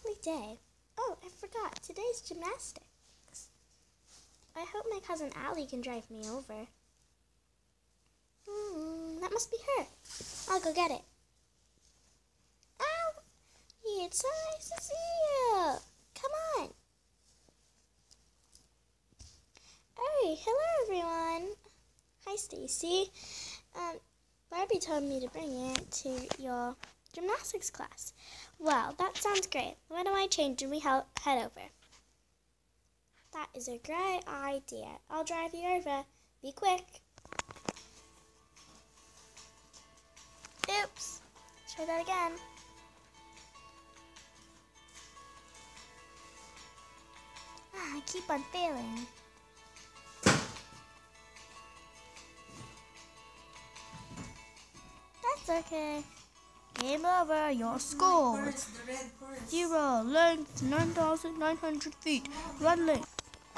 lovely day. Oh, I forgot. Today's gymnastics. I hope my cousin Allie can drive me over. That must be her. I'll go get it. Ow! It's so nice to see you. Come on. Hey, hello everyone. Hi, Stacie. Barbie told me to bring it to your gymnastics class. Well, that sounds great. When do I change and we head over? That is a great idea. I'll drive you over. Be quick. Oops. Try that again. I keep on failing. That's okay. Game over. Your score. 0. Length 9,900 feet. Run length.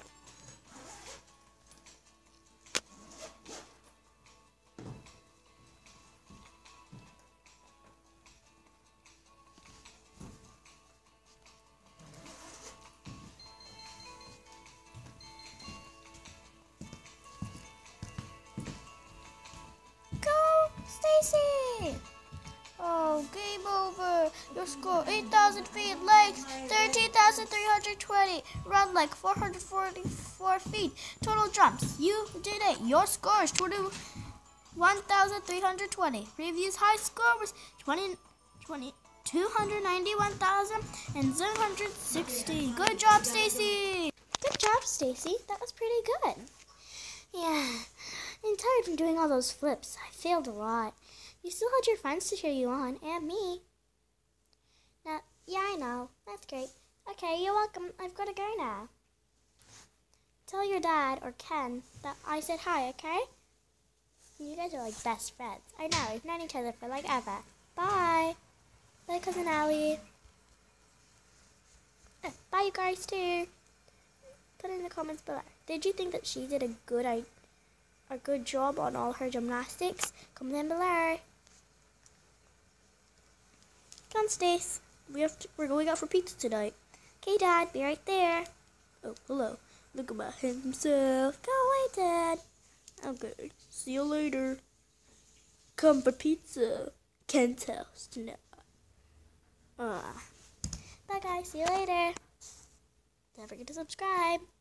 Stacie! Oh, game over. Your score 8,000 feet, length 13,320, run like 444 feet. Total jumps. You did it. Your score is 21,320. Previous high score was 291,760. Good job, Stacie. Good job, Stacie. That was pretty good. Yeah, I'm tired from doing all those flips. I failed a lot. You still had your friends to cheer you on, and me. Now, yeah, I know. That's great. Okay, you're welcome. I've got to go now. Tell your dad or Ken that I said hi, okay? You guys are like best friends. I know. We've known each other for like ever. Bye. Bye, Cousin Allie. Bye, you guys, too. Put in the comments below. Did you think that she did a good job on all her gymnastics? Comment down below. Come on, Stace. We're going out for pizza tonight. Okay, Dad. Be right there. Oh, hello. Look about himself. Go away, Dad. Okay. See you later. Come for pizza. Ken's house tonight. Bye, guys. See you later. Don't forget to subscribe.